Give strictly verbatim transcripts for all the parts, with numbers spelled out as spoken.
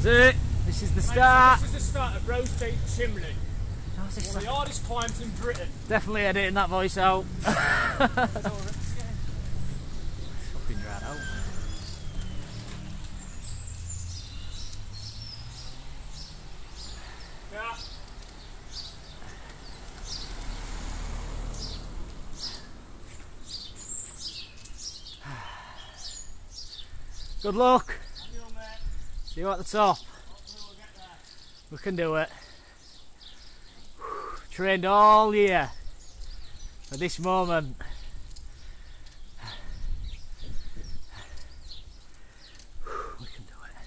That's it. This is the start. This is the start of Rose Gate Chimney. Oh, this One of the hardest climbs in Britain. Definitely editing that voice out. Fucking right out. Yeah. Good luck. You know, mate. See you at the top. Hopefully we'll get there. We can do it. Trained all year for this moment. We can do it.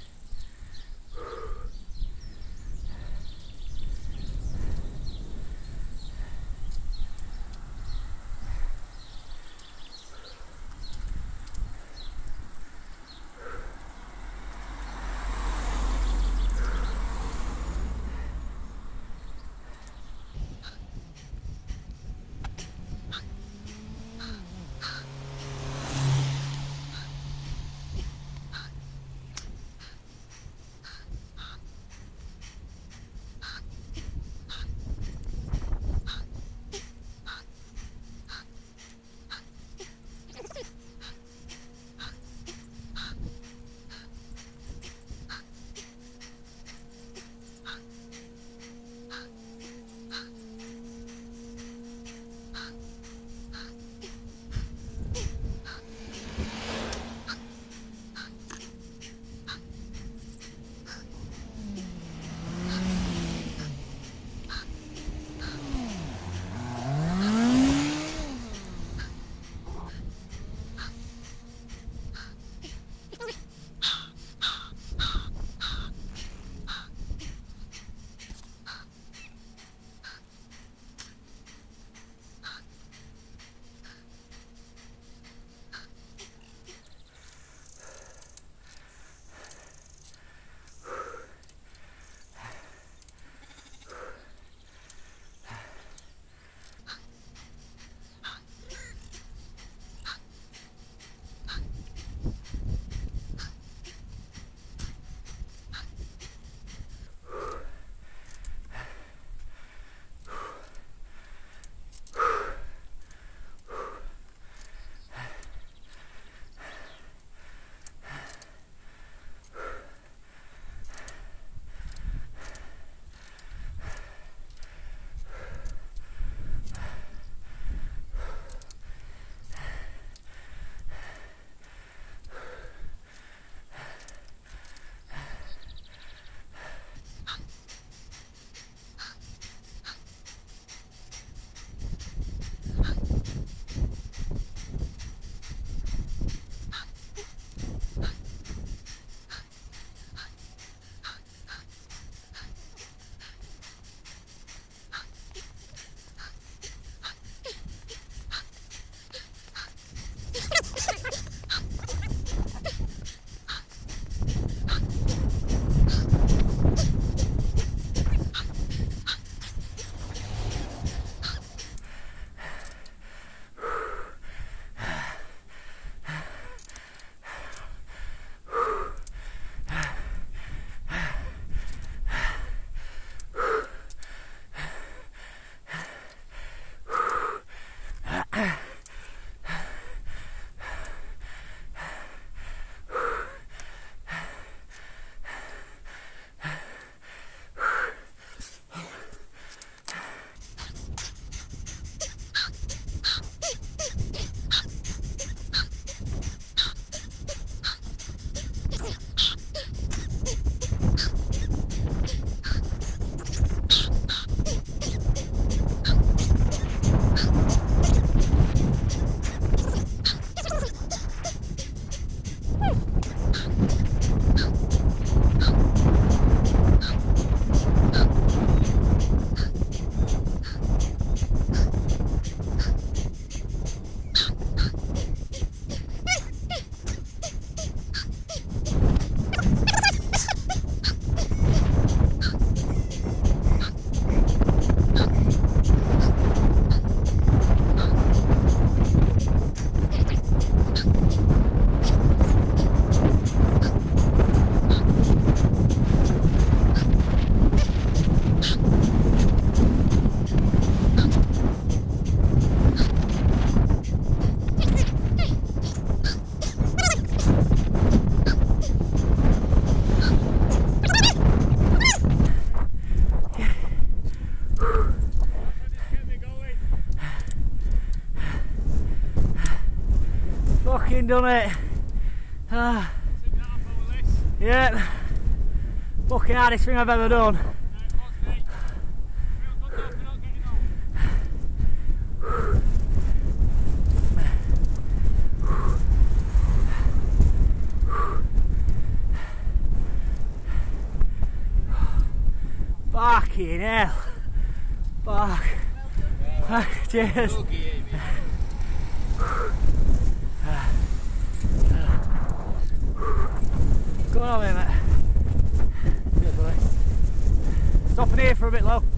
fucking done it. Ah, Took that off our list. yeah. Fucking hardest thing I've ever done. No, it was me. Real good though for not getting on. Fucking hell. Fuck. Cheers. Go on then, mate. Cheers, buddy. Stopping here for a bit, though.